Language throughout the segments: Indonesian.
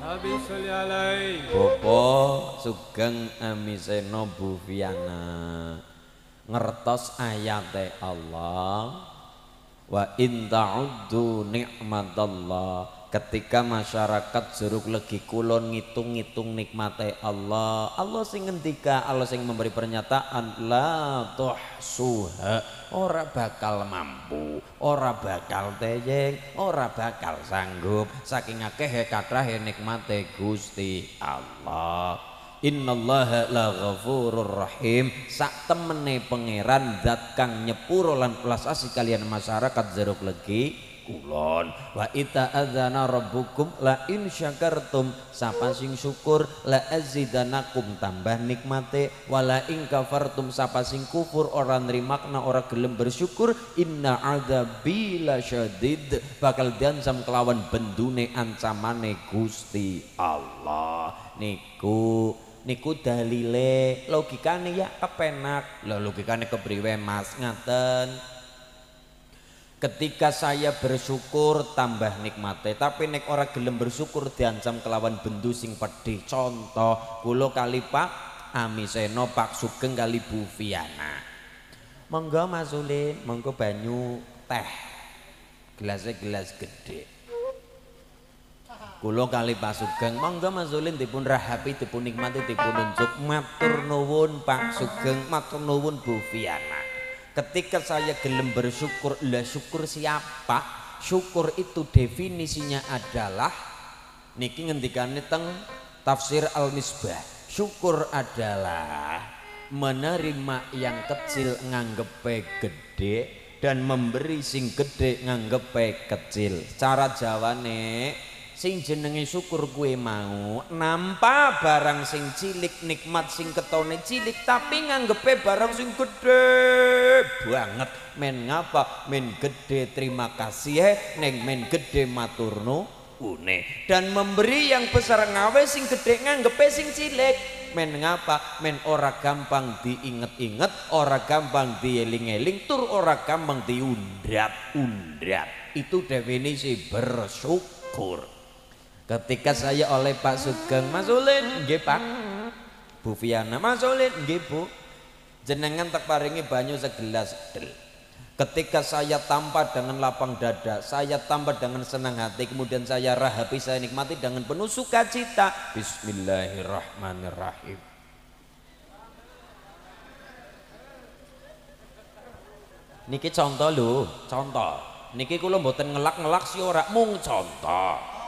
Habis sholli alaihi. Bapa Sugeng Amisena Bu Viana ngertos ayate Allah wa in ta'uddu nikmatallah. Ketika masyarakat jeruk legi kulon ngitung-ngitung nikmate Allah, Allah sing ngendika, Allah sing memberi pernyataan la tuhsuha, ora bakal mampu, ora bakal teyeng, ora bakal sanggup saking akeh kathah nikmate Gusti Allah. Innallaha la ghafurur rahim. Sak temene pangeran zat kang nyepuro lan welas asih kalian masyarakat jeruk legi kulon. Wa ita adzana rabbukum la in syakartum, sapa sing syukur la azidanakum tambah nikmate, wala in kafartum sapa sing kufur ora nrimakna ora gelem bersyukur, inna adzabi lasyadid, bakal diancam kelawan bendune ancamane Gusti Allah. Niku dalile logikane ya kepenak. Lho logikane kepriwe Mas? Ngaten. Ketika saya bersyukur tambah nikmate, tapi nek ora gelem bersyukur diancam kelawan bendu sing pedih. Contoh kula kali Pak Amisena, Pak Sugeng kali Bu Viana. Monggo Mas Ulin, monggo banyu teh. Gelasnya gelas gede. Kula kali Pak Sugeng, monggo Mas Ulin dipun rahapi, dipun nikmati, dipun unjuk. Matur nuwun Pak Sugeng, matur nuwun Bu Viana. Ketika saya gelem bersyukur, lah syukur siapa? Syukur itu definisinya adalah niki ngendikane teng tafsir Al-Misbah. Syukur adalah menerima yang kecil nganggepe gede dan memberi sing gede nganggepe kecil. Cara Jawane sing jenenge syukur gue mau nampa barang sing cilik, nikmat sing ketone cilik, tapi nganggepe barang sing gede banget. Men ngapa? Men gede terima kasih neng men gede maturnu une, dan memberi yang besar ngawe sing gede nganggepe sing cilik. Men ngapa? Men ora gampang diinget-inget, ora gampang dieling-eling, tur ora gampang diundrat-undrat. Itu definisi bersyukur. Ketika saya oleh Pak Sugeng, Mas Ulin, nggih Pak. Bu Viana, Mas Ulin, nggih Bu. Jenengan tak paringi banyu segelas del. Ketika saya tampa dengan lapang dada, saya tampa dengan senang hati, kemudian saya rahapi, saya nikmati dengan penuh sukacita. Bismillahirrahmanirrahim. Niki contoh lho, contoh. Niki kula mboten ngelak-ngelak si ora, mung contoh.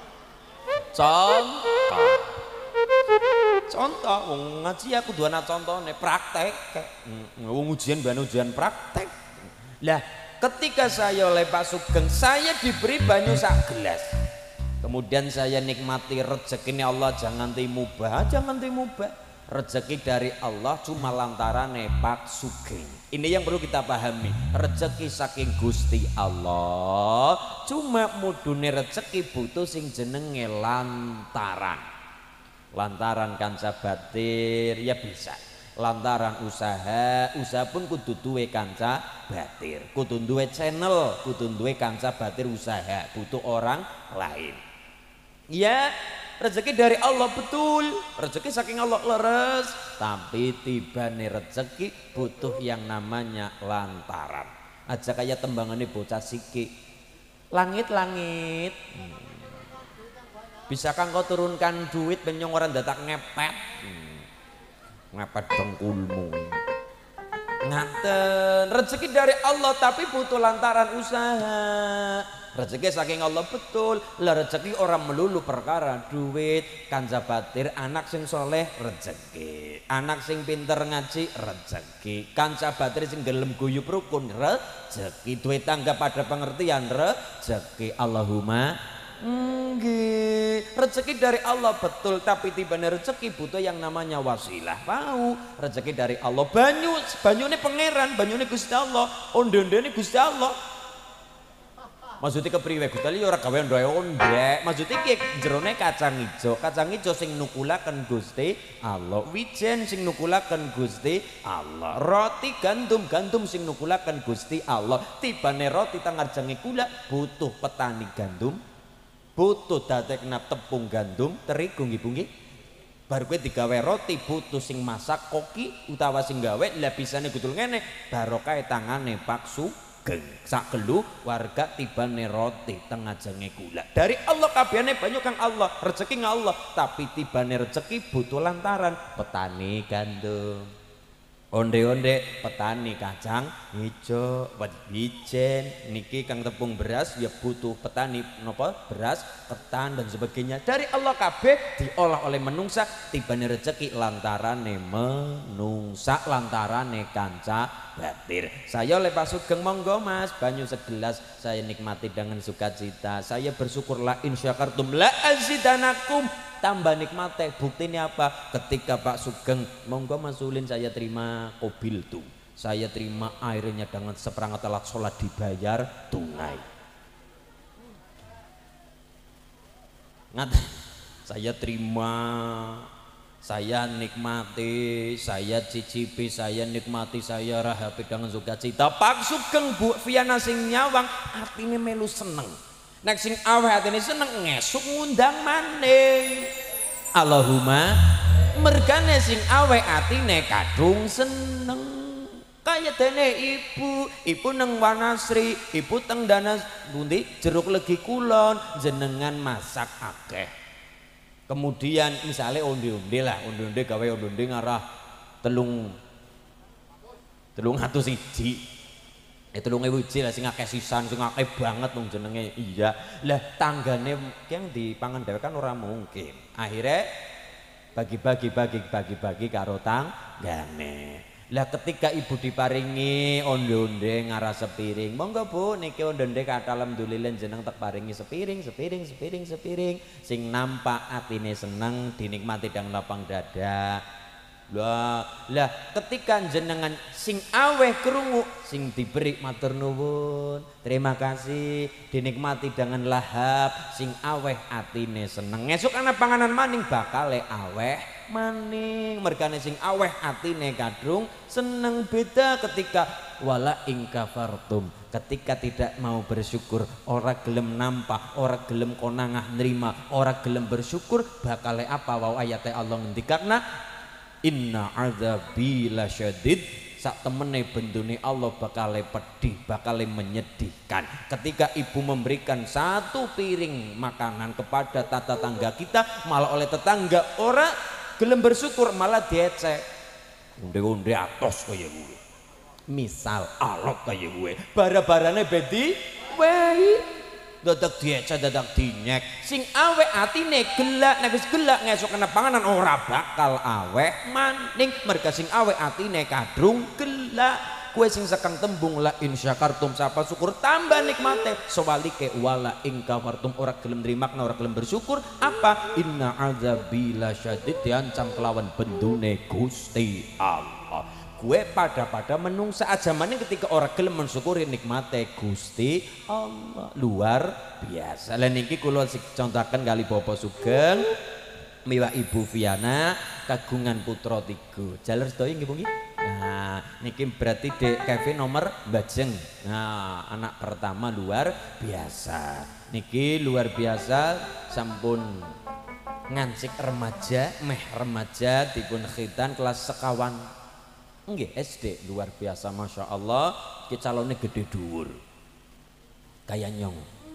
Contoh wong ngaji aku duwe ana contone praktek. Wong ujian ban ujian praktek. Lah ketika saya oleh Pak Sugeng, saya diberi banyu sak gelas. Kemudian saya nikmati rezeki Allah, jangan timubah, jangan timubah. Rezeki dari Allah cuma lantarane Pak Sugeng. Ini yang perlu kita pahami. Rezeki saking Gusti Allah, cuma mudune rezeki butuh sing jenenge lantaran. Lantaran kanca batir ya bisa. Lantaran usaha pun kudu duwe kanca batir, kudu duwe channel, kudu duwe kanca batir usaha, butuh orang lain. Ya, rezeki dari Allah betul, rezeki saking Allah leres, tapi tibane rezeki butuh yang namanya lantaran. Aja kayak tembangannya bocah siki, langit-langit. Bisakah kau turunkan duit benyong orang datak ngepet? Ngepet dengkulmu. Ngaten, rezeki dari Allah tapi butuh lantaran usaha. Rezeki saking Allah betul. Lah rezeki orang melulu perkara duit, kanca batir, anak sing soleh rezeki, anak sing pinter ngaji rezeki, kanca batir sing gelem guyub rukun rezeki, duit tangga pada pengertian rezeki. Allahumma nggih, rezeki dari Allah betul, tapi tibane rezeki butuh yang namanya wasilah. Mau rezeki dari Allah, banyune pangeran, banyune Gusti Allah, onde-ondene Gusti Allah. Maksudnya kepriwe Gusti Allah ora gawe onde, maksudnya ki jerone kacang ijo sing nukulaken Gusti Allah, wijen sing nukulaken Gusti Allah, roti gandum sing nukulaken Gusti Allah. Tibane roti tangarjange kula butuh petani gandum butuh dadekna tepung gandum terigu nggih Bu nggih. Bar kowe digawe roti butuh sing masak koki utawa sing gawe lah bisane gudul ngene barokah tangane Pak Sugeng sak gelu warga tibane roti tengah jenge gula dari Allah kabehane banyu kang Allah rezeki nang Allah tapi tibane rezeki butuh lantaran petani gandum onde-onde petani kacang hijau wijen niki kang tepung beras ya butuh petani napa beras ketan dan sebagainya dari Allah kabeh diolah oleh menungsa tibane rezeki lantarane menungsa lantarane kanca batir. Saya oleh Pak Sugeng monggo Mas banyu segelas saya nikmati dengan sukacita saya bersyukurlah insyakartum la azidanakum tambah nikmate buktinya apa ketika Pak Sugeng monggo Mas Ulin saya terima kobil tuh saya terima airnya dengan seperangkat alat sholat dibayar tunai saya terima saya nikmati saya cicipi saya nikmati saya rahapi dengan sukacita Pak Sugeng Bu Viana sing nyawang artinya melu seneng nek sing aweh atine seneng ngesuk ngundang maning Allahumma mergane sing aweh atine kadung seneng kaya dene ibu neng Wanasri ibu teng Danas Bundi Jeruk Legi Kulon jenengan masak akeh kemudian misalnya onde-onde lah onde-onde gawe onde-onde ngarah telung atus siji telung ewu lah sing akeh sisan sing akeh banget wong jenenge iya lah tanggane yang dipangan dhewe kan ora mungkin akhirnya bagi-bagi karo tanggane lah ketika ibu diparingi onde-onde ngarah sepiring monggo Bu niki onde-onde kata alhamdulillah jeneng tak paringi sepiring sing nampak atine seneng dinikmati dang lapang dada lah ketika jenengan sing aweh krungu sing diberi matur nuwun terima kasih dinikmati dengan lahap sing aweh atine seneng esuk ana panganan maning bakale aweh maning mergane sing aweh atine kadrung seneng beda ketika wala ing kafartum ketika tidak mau bersyukur ora gelem nampak ora gelem konangah nerima ora gelem bersyukur bakale apa wau ayate Allah ngendikana inna azabi lasyadid sak temene bendune Allah bakale pedih bakale menyedihkan ketika ibu memberikan satu piring makanan kepada tata tangga kita malah oleh tetangga ora gelem bersyukur malah diecek onde-onde atos kaya gue misal alot kaya gue bara-barane bedi wei dadak diecek dadak dinyek sing aweh atine gelak nek wis gelak ngesuk kena panganan ora bakal aweh maning merga sing aweh atine kadrung gelak kue sing sekang tembung la insyakartum sapa syukur tambah nikmate sewalike wala ing kafartum ora gelem nrimakna ora gelem bersyukur apa inna azabi lasyadid diancam kelawan bendune Gusti Allah gue pada menungsa aja maning ketika orang gelem mensyukuri nikmate Gusti Allah luar biasa. Lah niki kula contohaken kali Bapak Sugeng miwah Ibu Viana kagungan putra 3 jaler sedaya nggih Bu nggih. Nah niki berarti Dek Kevin nomor bajeng. Nah anak pertama luar biasa. Niki luar biasa sampun ngancik remaja dipun khitan kelas sekawan nggih SD luar biasa Masya Allah ki calonnya gede dhuwur kaya nyong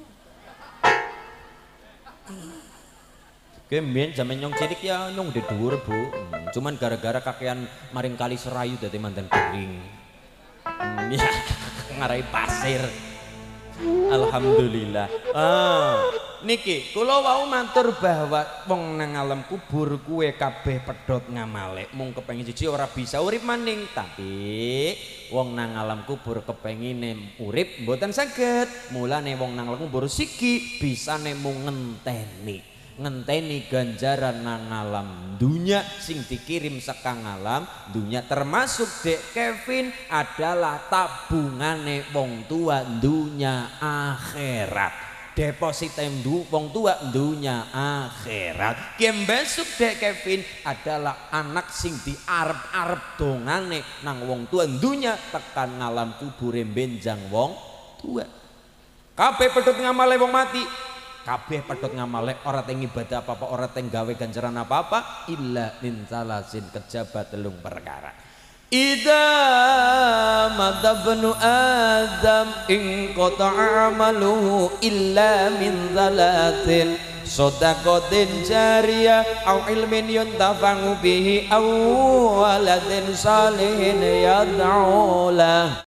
kemben zaman nyong cilik ya nyong gede dhuwur Bu cuman gara-gara kakean maring kali serayu dadi mandan kering ya ngarai pasir alhamdulillah niki kula wau matur bahwa wong nang alam kubur kuwe kabeh pedhot ngamale mung kepengin siji ora bisa urip maning tapi wong nang alam kubur kepengine urip mboten saged mulane wong nang alam kubur siki bisane mung ngenteni ganjaran nang alam dunya sing dikirim sekang alam dunya termasuk Dek Kevin adalah tabungane wong tua dunya akhirat deposite wong tua dunya akhirat kiem besok Dek Kevin adalah anak sing diarep-arep dongane nang wong tua dunya tekan ngalam kubure benjang wong tua kabeh pedhot ngamale wong mati kabeh padha ngamale ora teng ibadah apa-apa ora teng gawe ganjaran apa-apa illa min salasin kejaba telung perkara. Idza madabnu adam in qata'a amaluhu illa min salasin shadaqatin jariyah au ilmin yuntafa'u bihi au waladin salihin yad'u lah.